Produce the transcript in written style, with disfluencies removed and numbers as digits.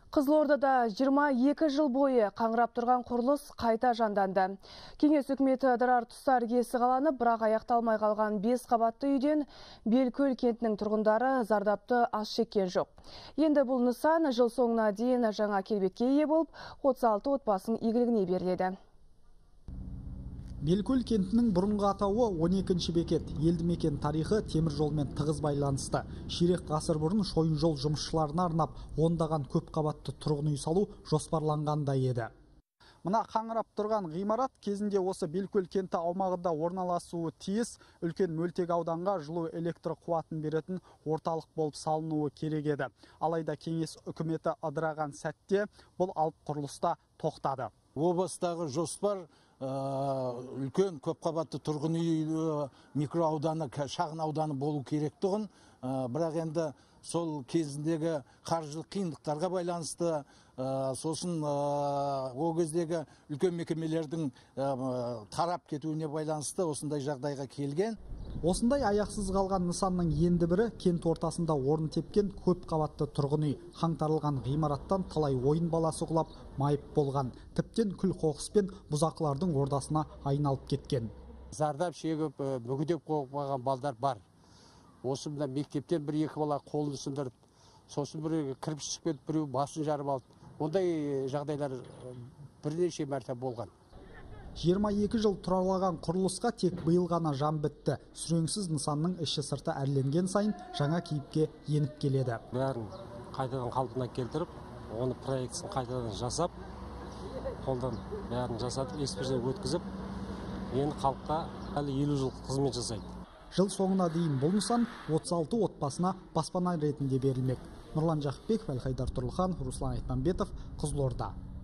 Қызылордада 22 жыл бойы қаңырап тұрған құрылыс қайта жанданды. Кеңес үкіметі ыдырар тұстар кесі қаланып, бірақ аяқталмай қалған 5 қабатты үйден Белкөл кентінің тұрғындары зардапты аз шеккен жоқ. Енді бұл нысан жыл соңына дейін жаңа келбетке ие болып, 36 отбасының игілігіне беріледі. Белкөл кентінің бұрынғы атауы 12-ші бекет. Елді мекен тарихы темір жолмен тығыз байланысты. Ширек ғасыр бұрын шойын жол жұмысшыларына арнап, ондаған көп қабатты тұрғын үй салу жоспарланғанда еді. Мына қаңырап тұрған ғимарат кезінде осы Белкөл кенті аумағында орналасуы тиіс, үлкен мөлтек ауданға жылу электр қуатын беретін орталық болып салынуы керек еді. Алайда кеңес үкіметі ыдыраған сәтте бұл алып құрылыста тоқтады. Облыстағы жоспар үлкен көпқабатты тұрғын үй микроауданы, шағын ауданы болу керектігін, бірақ енді сол кезіндегі қаржылық қиындықтарға байланысты, сосын ол кездегі үлкен мекемелердің тарап кетуіне байланысты осындай жағдайға келген. Осындай аяқсыз қалған нысанның енді бірі кент ортасында орын тепкен көп қабатты тұрғын үй. Қаңтарылған ғимараттан талай ойын баласы құлап, майып болған. Тіптен күл қоқыспен бұзақылардың ордасына айналып кеткен. Зардап шегіп, мүгедек қалған балдар бар. Осы мына мектептен бір-екі бала қолын сындырып, сосын бір кірпіш түсіп кетіп, біреу басын жарып алды. Ондай жағдайлар бірнеше мәрте болған. 22 жыл тұралаған құрылысқа тек биыл ғана жан бітті. Сүреңсіз нысанның іші сырты әрленген сайын жаңа кейіпке еніп келеді. Бәрін қайтадан қалпына келтіріп, оны проектісін қайтадан жасап, қолдан бәрін жасатып, экспертизадан өткізіп, енді халыққа әлі 50 жыл қызмет жасайды. Жыл соңына дейін бұл нысан 36 отбасына баспана ретінде берілмек. Нұрлан Жақыпбеков, Әлхайдар Тұрлыхан, Руслан Айтманбетов, Қызылорда.